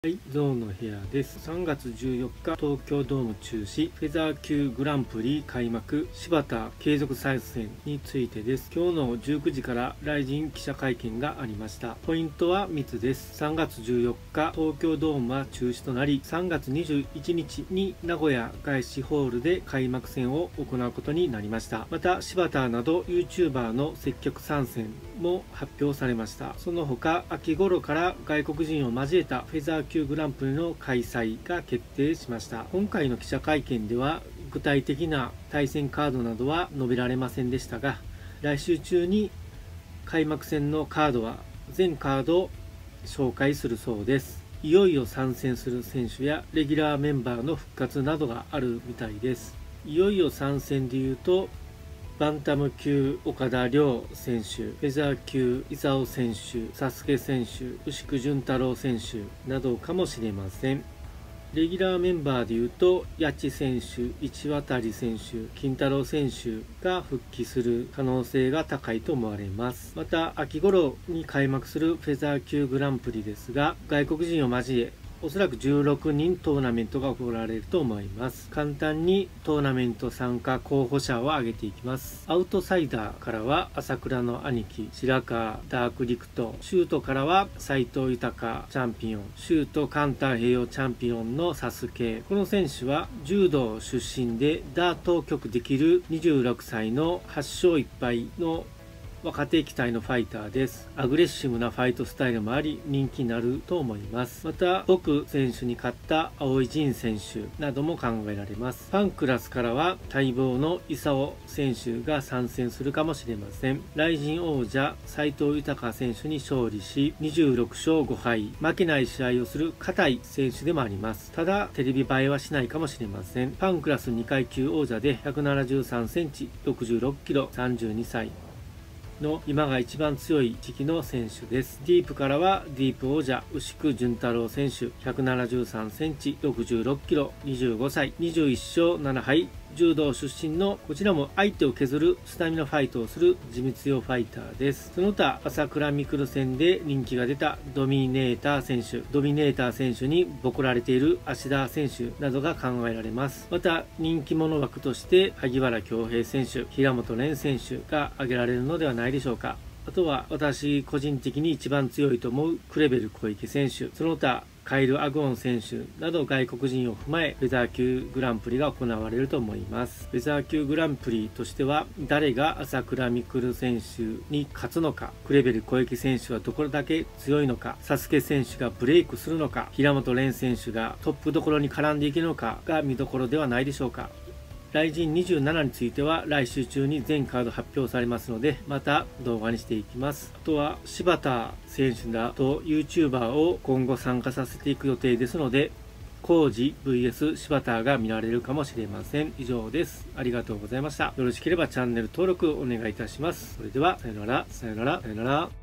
はい、ゾーンの部屋です。3月14日、東京ドーム中止、フェザー級グランプリ開幕、柴田継続再戦についてです。今日の19時からライジン記者会見がありました。ポイントは3つです。3月14日、東京ドームは中止となり、3月21日に名古屋外資ホールで開幕戦を行うことになりました。また、柴田など YouTuber の積極参戦も発表されました。その他、秋頃から外国人を交えたフェザー級グランプリの開催が決定しました。今回の記者会見では具体的な対戦カードなどは述べられませんでしたが、来週中に開幕戦のカードは全カードを紹介するそうです。いよいよ参戦する選手やレギュラーメンバーの復活などがあるみたいです。いよいよ参戦でいうと、バンタム級岡田亮選手、フェザー級伊沢選手、サスケ選手、牛久潤太郎選手などかもしれません。レギュラーメンバーでいうと、谷地選手、市渡選手、金太郎選手が復帰する可能性が高いと思われます。また、秋頃に開幕するフェザー級グランプリですが、外国人を交え、おそらく16人トーナメントが行われると思います。簡単にトーナメント参加候補者を挙げていきます。アウトサイダーからは朝倉の兄貴、白川ダークリクト、シュートからは斉藤豊チャンピオン、シュートカンター平洋チャンピオンのサスケ。この選手は柔道出身でダートを極できる26歳の8勝1敗の若手期待のファイターです。アグレッシブなファイトスタイルもあり人気になると思います。また、僕選手に勝った青井仁選手なども考えられます。ファンクラスからは待望の功選手が参戦するかもしれません。ライジン王者斉藤豊選手に勝利し、26勝5敗、負けない試合をする硬い選手でもあります。ただ、テレビ映えはしないかもしれません。ファンクラス2階級王者で173センチ、66キロ、32歳。の今が一番強い時期の選手です。ディープからはディープ王者牛久潤太郎選手、173センチ、66キロ、25歳、21勝7敗、柔道出身のこちらも相手を削るスタミナファイトをする地味強ファイターです。その他、朝倉未来戦で人気が出たドミネーター選手、ドミネーター選手にボコられている芦田選手などが考えられます。また、人気者枠として萩原恭平選手、平本蓮選手が挙げられるのではないでしょうか。あとは私個人的に一番強いと思うクレベル小池選手、その他カイル・アグオン選手など外国人を踏まえフェザー級グランプリが行われると思います。フェザー級グランプリとしては誰が朝倉未来選手に勝つのか、クレベル小池選手はどこだけ強いのか、サスケ選手がブレイクするのか、平本蓮選手がトップどころに絡んでいけるのかが見どころではないでしょうか。ライジン27については来週中に全カード発表されますので、また動画にしていきます。あとは柴田選手らと YouTuber を今後参加させていく予定ですので、コウジ VS 柴田が見られるかもしれません。以上です。ありがとうございました。よろしければチャンネル登録お願いいたします。それでは、さよなら、さよなら、さよなら。